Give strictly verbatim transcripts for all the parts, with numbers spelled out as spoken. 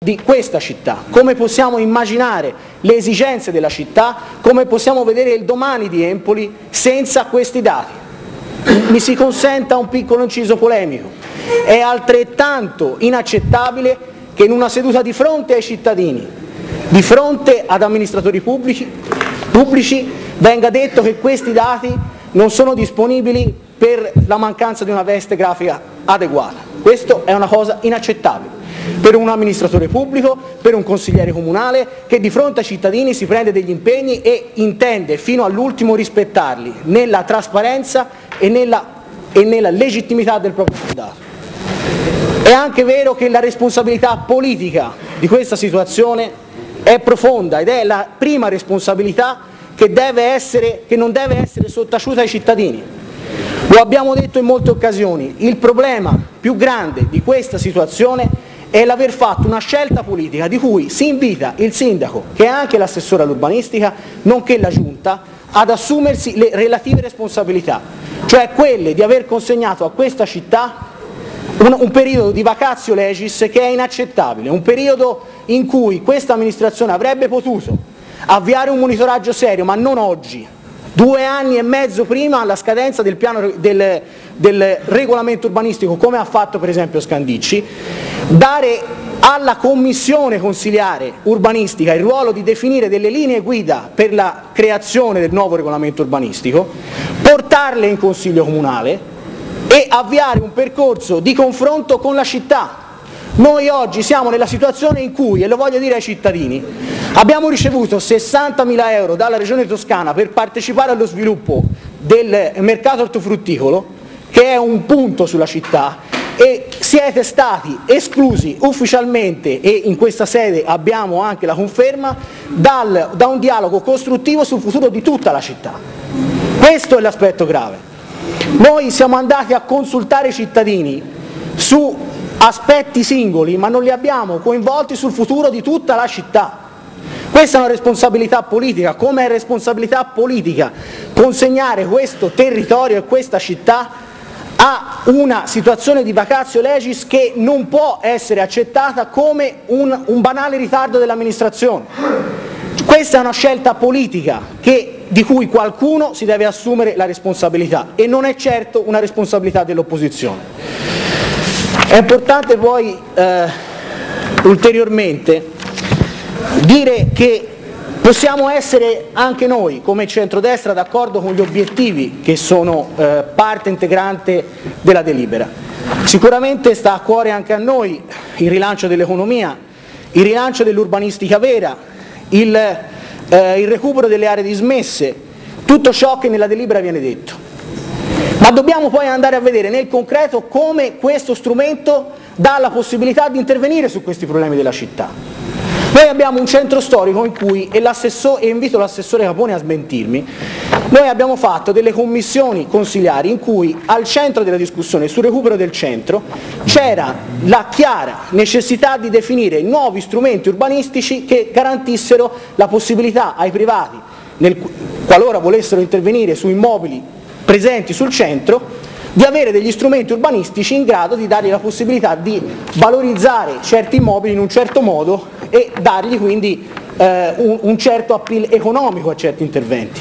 di questa città, come possiamo immaginare le esigenze della città, come possiamo vedere il domani di Empoli senza questi dati. Mi si consenta un piccolo inciso polemico: è altrettanto inaccettabile che in una seduta di fronte ai cittadini, di fronte ad amministratori pubblici, pubblici venga detto che questi dati non sono disponibili per la mancanza di una veste grafica adeguata. Questo è una cosa inaccettabile per un amministratore pubblico, per un consigliere comunale che di fronte ai cittadini si prende degli impegni e intende fino all'ultimo rispettarli nella trasparenza e nella, e nella legittimità del proprio mandato. È anche vero che la responsabilità politica di questa situazione è profonda ed è la prima responsabilità che, deve essere, che non deve essere sottaciuta ai cittadini. Lo abbiamo detto in molte occasioni, il problema più grande di questa situazione è l'aver fatto una scelta politica di cui si invita il sindaco, che è anche l'assessore all'urbanistica, nonché la giunta, ad assumersi le relative responsabilità, cioè quelle di aver consegnato a questa città un, un periodo di vacatio legis che è inaccettabile, un periodo in cui questa amministrazione avrebbe potuto avviare un monitoraggio serio, ma non oggi, due anni e mezzo prima alla scadenza del, piano, del, del regolamento urbanistico, come ha fatto per esempio Scandicci, dare alla commissione consiliare urbanistica il ruolo di definire delle linee guida per la creazione del nuovo regolamento urbanistico, portarle in consiglio comunale e avviare un percorso di confronto con la città. Noi oggi siamo nella situazione in cui, e lo voglio dire ai cittadini, abbiamo ricevuto sessantamila euro dalla Regione Toscana per partecipare allo sviluppo del mercato ortofrutticolo, che è un punto sulla città, e siete stati esclusi ufficialmente, e in questa sede abbiamo anche la conferma, dal, da un dialogo costruttivo sul futuro di tutta la città. Questo è l'aspetto grave. Noi siamo andati a consultare i cittadini su aspetti singoli, ma non li abbiamo coinvolti sul futuro di tutta la città. Questa è una responsabilità politica, come è responsabilità politica consegnare questo territorio e questa città a una situazione di vacatio legis che non può essere accettata come un, un banale ritardo dell'amministrazione. Questa è una scelta politica che, di cui qualcuno si deve assumere la responsabilità e non è certo una responsabilità dell'opposizione. È importante poi eh, ulteriormente dire che possiamo essere anche noi come centrodestra d'accordo con gli obiettivi che sono eh, parte integrante della delibera. Sicuramente sta a cuore anche a noi il rilancio dell'economia, il rilancio dell'urbanistica vera, il, eh, il recupero delle aree dismesse, tutto ciò che nella delibera viene detto. Ma dobbiamo poi andare a vedere nel concreto come questo strumento dà la possibilità di intervenire su questi problemi della città. Noi abbiamo un centro storico in cui, e, e invito l'assessore Capone a smentirmi, noi abbiamo fatto delle commissioni consiliari in cui al centro della discussione sul recupero del centro c'era la chiara necessità di definire nuovi strumenti urbanistici che garantissero la possibilità ai privati, nel, qualora volessero intervenire su immobili presenti sul centro, di avere degli strumenti urbanistici in grado di dargli la possibilità di valorizzare certi immobili in un certo modo e dargli quindi eh, un, un certo appeal economico a certi interventi.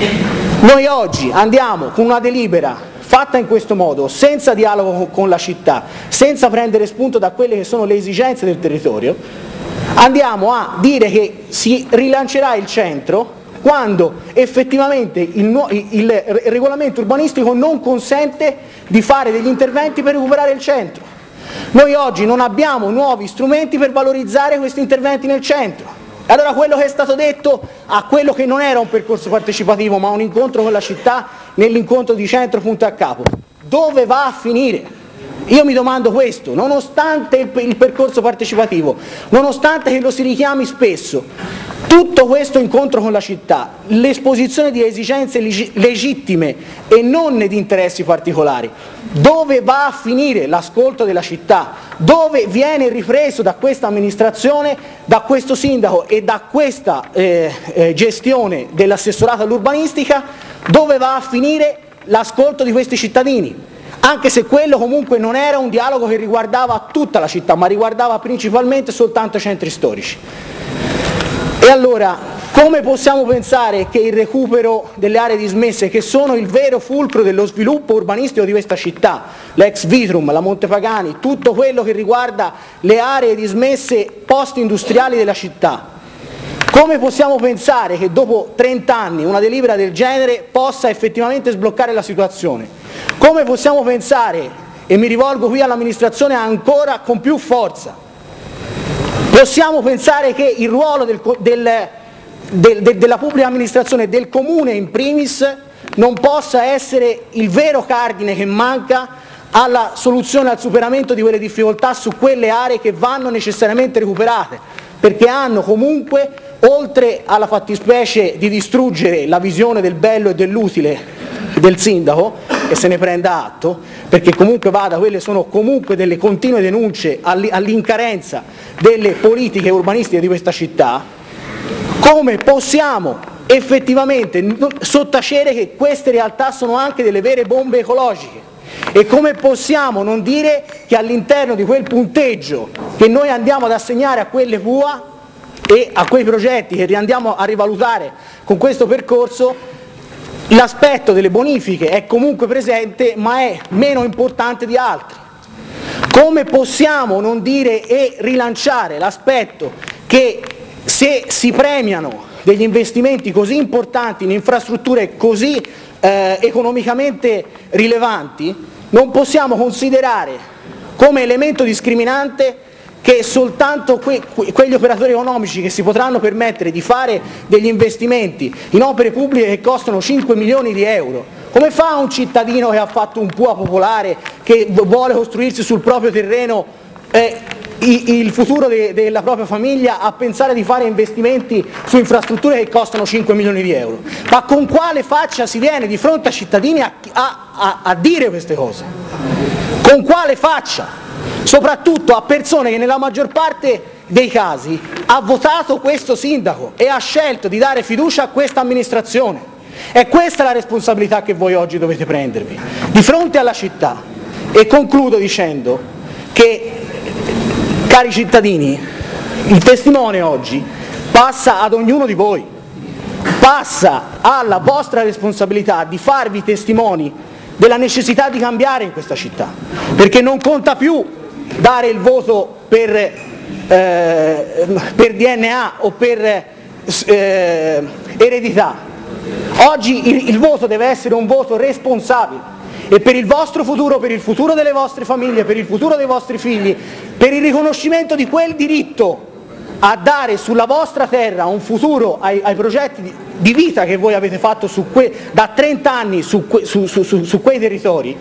Noi oggi andiamo con una delibera fatta in questo modo, senza dialogo con la città, senza prendere spunto da quelle che sono le esigenze del territorio, andiamo a dire che si rilancerà il centro quando effettivamente il, il regolamento urbanistico non consente di fare degli interventi per recuperare il centro. Noi oggi non abbiamo nuovi strumenti per valorizzare questi interventi nel centro. E allora quello che è stato detto a quello che non era un percorso partecipativo ma un incontro con la città, nell'incontro di centro punto a capo, dove va a finire? Io mi domando questo, nonostante il, il percorso partecipativo, nonostante che lo si richiami spesso, tutto questo incontro con la città, l'esposizione di esigenze legittime e non di interessi particolari, dove va a finire l'ascolto della città? Dove viene ripreso da questa amministrazione, da questo sindaco e da questa eh, eh, gestione dell'assessorato all'urbanistica, dove va a finire l'ascolto di questi cittadini? anche se quello comunque non era un dialogo che riguardava tutta la città, ma riguardava principalmente soltanto i centri storici. E allora, come possiamo pensare che il recupero delle aree dismesse, che sono il vero fulcro dello sviluppo urbanistico di questa città, l'ex Vitrum, la Montepagani, tutto quello che riguarda le aree dismesse post-industriali della città, come possiamo pensare che dopo trenta anni una delibera del genere possa effettivamente sbloccare la situazione? Come possiamo pensare, e mi rivolgo qui all'amministrazione ancora con più forza, possiamo pensare che il ruolo del, del De, de, della pubblica amministrazione, del comune in primis, non possa essere il vero cardine che manca alla soluzione, al superamento di quelle difficoltà su quelle aree che vanno necessariamente recuperate, perché hanno comunque, oltre alla fattispecie di distruggere la visione del bello e dell'utile del sindaco, e se ne prenda atto, perché comunque vada, quelle sono comunque delle continue denunce all'incarenza delle politiche urbanistiche di questa città. Come possiamo effettivamente sottacere che queste realtà sono anche delle vere bombe ecologiche? E come possiamo non dire che all'interno di quel punteggio che noi andiamo ad assegnare a quelle P U A e a quei progetti che andiamo a rivalutare con questo percorso, l'aspetto delle bonifiche è comunque presente, ma è meno importante di altri? Come possiamo non dire e rilanciare l'aspetto che se si premiano degli investimenti così importanti in infrastrutture così eh, economicamente rilevanti, non possiamo considerare come elemento discriminante che soltanto que quegli operatori economici che si potranno permettere di fare degli investimenti in opere pubbliche che costano cinque milioni di euro? Come fa un cittadino che ha fatto un P U A popolare, che vuole costruirsi sul proprio terreno eh, il futuro de della propria famiglia, a pensare di fare investimenti su infrastrutture che costano cinque milioni di euro? Ma con quale faccia si viene di fronte ai cittadini a, a, a, a dire queste cose? Con quale faccia? Soprattutto a persone che nella maggior parte dei casi ha votato questo sindaco e ha scelto di dare fiducia a questa amministrazione. È questa la responsabilità che voi oggi dovete prendervi di fronte alla città. E concludo dicendo che, cari cittadini, il testimone oggi passa ad ognuno di voi, passa alla vostra responsabilità di farvi testimoni della necessità di cambiare in questa città, perché non conta più dare il voto per, eh, per D N A o per eh, eredità. Oggi il, il voto deve essere un voto responsabile, e per il vostro futuro, per il futuro delle vostre famiglie, per il futuro dei vostri figli, per il riconoscimento di quel diritto a dare sulla vostra terra un futuro ai, ai progetti di, di vita che voi avete fatto su que, da trenta anni su, que, su, su, su, su quei territori,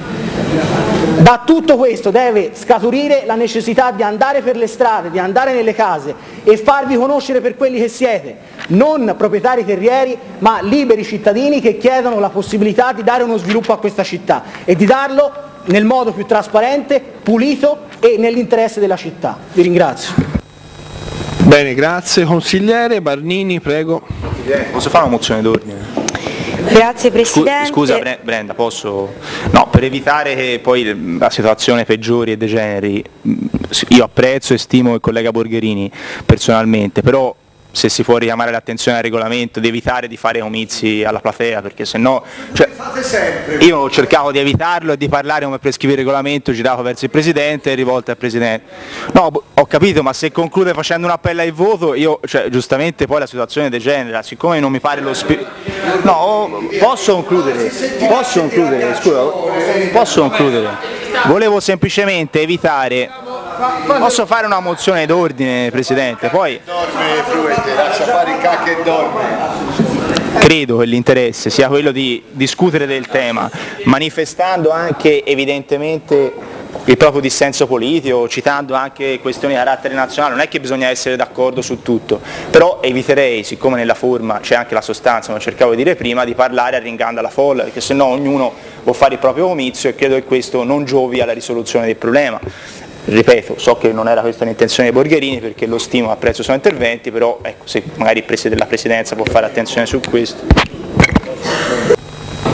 da tutto questo deve scaturire la necessità di andare per le strade, di andare nelle case e farvi conoscere per quelli che siete, non proprietari terrieri, ma liberi cittadini che chiedono la possibilità di dare uno sviluppo a questa città e di darlo nel modo più trasparente, pulito e nell'interesse della città. Vi ringrazio. Bene, grazie. Consigliere Barnini, prego. Posso fare una mozione d'ordine? Grazie Presidente. Scusa Brenda, posso? No, per evitare che poi la situazione peggiori e degeneri, io apprezzo e stimo il collega Borgherini personalmente, però se si può richiamare l'attenzione al regolamento, di evitare di fare comizi alla platea, perché se no, cioè, io ho cercato di evitarlo e di parlare come prescrive il regolamento, girato verso il Presidente e rivolto al Presidente. No, ho capito, ma se conclude facendo un appello al voto, io, cioè, giustamente poi la situazione degenera, siccome non mi pare lo spirito. No, posso concludere, posso concludere, scusa, posso concludere. Volevo semplicemente evitare. Posso fare una mozione d'ordine, Presidente, poi lascia fare i cacchi e dorme. Credo che l'interesse sia quello di discutere del tema, manifestando anche evidentemente il proprio dissenso politico, citando anche questioni di carattere nazionale. Non è che bisogna essere d'accordo su tutto, però eviterei, siccome nella forma c'è anche la sostanza, come cercavo di dire prima, di parlare arringando alla folla, perché sennò ognuno può fare il proprio comizio e credo che questo non giovi alla risoluzione del problema. Ripeto, so che non era questa l'intenzione dei Borgherini, perché lo stimo, apprezzo i suoi interventi, però ecco, se magari il Presidente della Presidenza può fare attenzione su questo.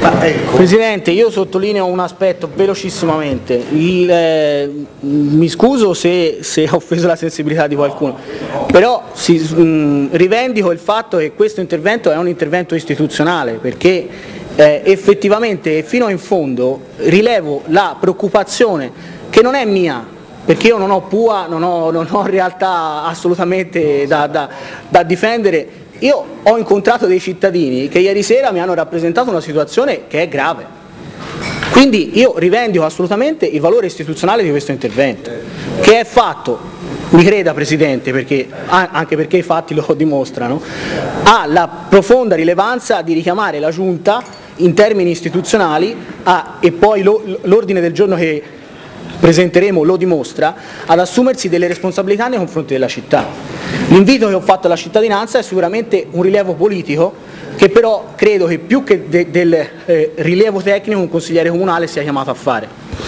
Ecco. Presidente, io sottolineo un aspetto velocissimamente. Il, eh, mi scuso se, se ho offeso la sensibilità di qualcuno, però si, mh, rivendico il fatto che questo intervento è un intervento istituzionale, perché eh, effettivamente fino in fondo rilevo la preoccupazione che non è mia, perché io non ho P U A, non ho, non ho realtà assolutamente da, da, da difendere. Io ho incontrato dei cittadini che ieri sera mi hanno rappresentato una situazione che è grave, quindi io rivendico assolutamente il valore istituzionale di questo intervento, che è fatto, mi creda Presidente, perché, anche perché i fatti lo dimostrano, ha la profonda rilevanza di richiamare la Giunta in termini istituzionali a, e poi l'ordine del giorno che presenteremo lo dimostra, ad assumersi delle responsabilità nei confronti della città. L'invito che ho fatto alla cittadinanza è sicuramente un rilievo politico, che però credo che più che de del eh, rilievo tecnico un consigliere comunale sia chiamato a fare.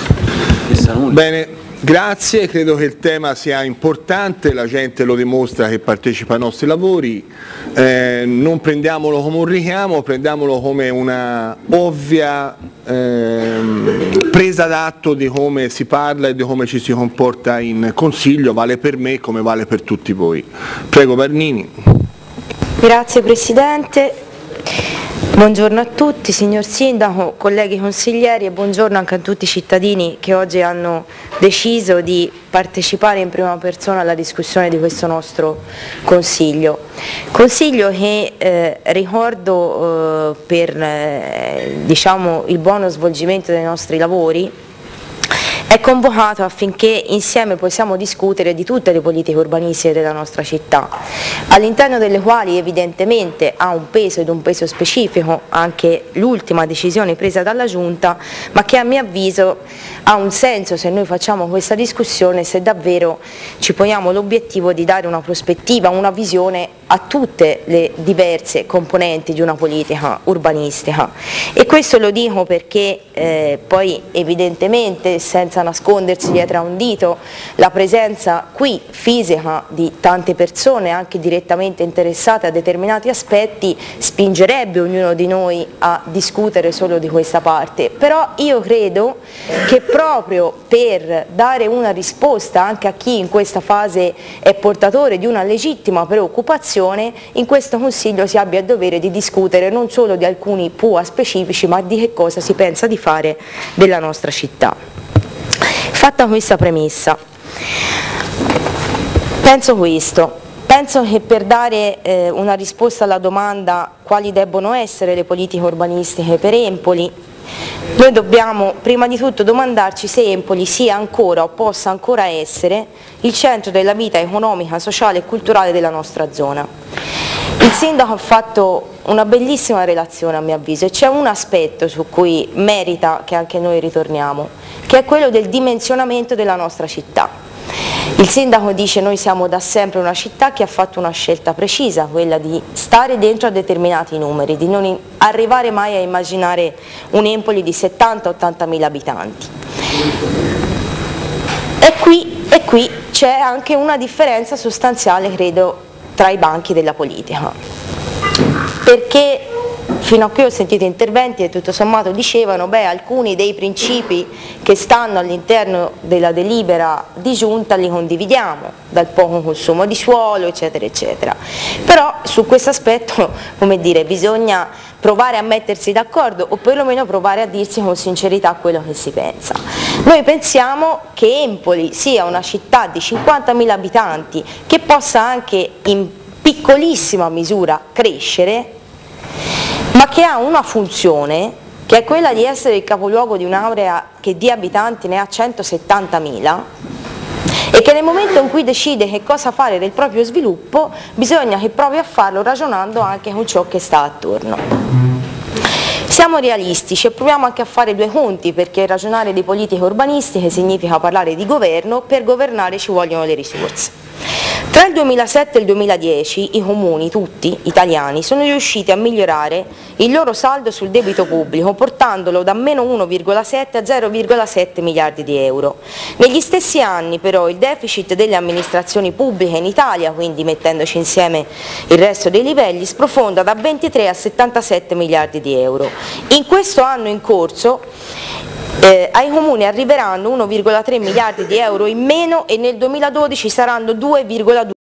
Bene, grazie, credo che il tema sia importante, la gente lo dimostra che partecipa ai nostri lavori, eh, non prendiamolo come un richiamo, prendiamolo come una ovvia eh, presa d'atto di come si parla e di come ci si comporta in Consiglio, vale per me come vale per tutti voi. Prego Barnini. Grazie Presidente. Buongiorno a tutti, signor Sindaco, colleghi consiglieri, e buongiorno anche a tutti i cittadini che oggi hanno deciso di partecipare in prima persona alla discussione di questo nostro Consiglio. Consiglio che eh, ricordo eh, per eh, diciamo, il buono svolgimento dei nostri lavori è convocato affinché insieme possiamo discutere di tutte le politiche urbanistiche della nostra città, all'interno delle quali evidentemente ha un peso ed un peso specifico anche l'ultima decisione presa dalla Giunta, ma che a mio avviso ha un senso se noi facciamo questa discussione, se davvero ci poniamo l'obiettivo di dare una prospettiva, una visione a tutte le diverse componenti di una politica urbanistica. E questo lo dico perché eh, poi evidentemente, senza nascondersi dietro a un dito, la presenza qui fisica di tante persone anche direttamente interessate a determinati aspetti spingerebbe ognuno di noi a discutere solo di questa parte, però io credo che proprio per dare una risposta anche a chi in questa fase è portatore di una legittima preoccupazione, in questo Consiglio si abbia il dovere di discutere non solo di alcuni P U A specifici, ma di che cosa si pensa di fare della nostra città. Fatta questa premessa, penso questo. Penso che per dare eh, una risposta alla domanda quali debbono essere le politiche urbanistiche per Empoli, noi dobbiamo prima di tutto domandarci se Empoli sia ancora o possa ancora essere il centro della vita economica, sociale e culturale della nostra zona. Il Sindaco ha fatto una bellissima relazione a mio avviso e c'è un aspetto su cui merita che anche noi ritorniamo, che è quello del dimensionamento della nostra città. Il Sindaco dice noi siamo da sempre una città che ha fatto una scelta precisa, quella di stare dentro a determinati numeri, di non arrivare mai a immaginare un Empoli di settanta ottanta mila abitanti. E qui, e qui c'è anche una differenza sostanziale, credo, tra i banchi della politica, perché fino a qui ho sentito interventi e tutto sommato dicevano beh, alcuni dei principi che stanno all'interno della delibera di Giunta li condividiamo, dal poco consumo di suolo eccetera eccetera, però su questo aspetto, come dire, bisogna provare a mettersi d'accordo o perlomeno provare a dirsi con sincerità quello che si pensa. Noi pensiamo che Empoli sia una città di cinquantamila abitanti che possa anche in piccolissima misura crescere, ma che ha una funzione che è quella di essere il capoluogo di un'area che di abitanti ne ha centosettantamila e che nel momento in cui decide che cosa fare del proprio sviluppo bisogna che provi a farlo ragionando anche con ciò che sta attorno. Siamo realistici e proviamo anche a fare due conti, perché ragionare di politiche urbanistiche significa parlare di governo, per governare ci vogliono le risorse. Tra il duemilasette e il duemiladieci i comuni, tutti italiani, sono riusciti a migliorare il loro saldo sul debito pubblico, portandolo da meno uno virgola sette a zero virgola sette miliardi di euro. Negli stessi anni però il deficit delle amministrazioni pubbliche in Italia, quindi mettendoci insieme il resto dei livelli, sprofonda da ventitré a settantasette miliardi di euro. In questo anno in corso Eh, ai comuni arriveranno uno virgola tre miliardi di euro in meno e nel duemiladodici saranno due virgola due